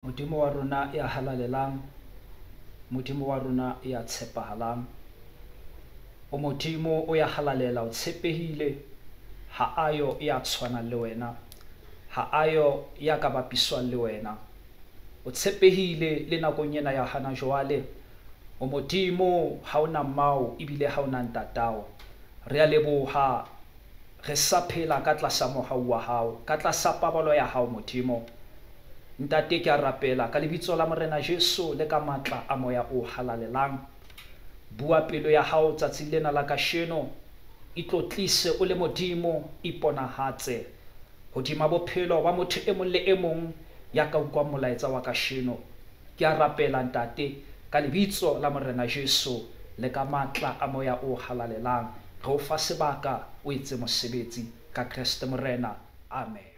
Modimo wa rona ya halalelang, Modimo wa rona ya tshepahalang. O Modimo o ya halalela, o tshepehile, ha ayo ya tshwana le wena, ha ayo ya ka bapiswang le wena. O tshepehile le nakong ena ya hana jwale. O Modimo ha ona mmao ebile ha ona ntatao. Re a leboha, re sa phela ka tlasa mohau wa hao, ka tlasa pabalo ya hao Modimo. Ntate ke a rapela ka lebitso la Morena Jesu le ka matla a moya o halalelang. Bua pelo ya hao tsatsing lena la kasheno, itlotlise o le Modimo, iponahatse hodima bophelo ba motho e mong le e mong ya ka utlwa molaetsa wa kasheno. Ke a rapela ntate ka lebitso la Morena Jesu le ka matla a moya o halalelang. Re o fa sebaka, o etse mosebetsi ka Kriste Morena. Amen.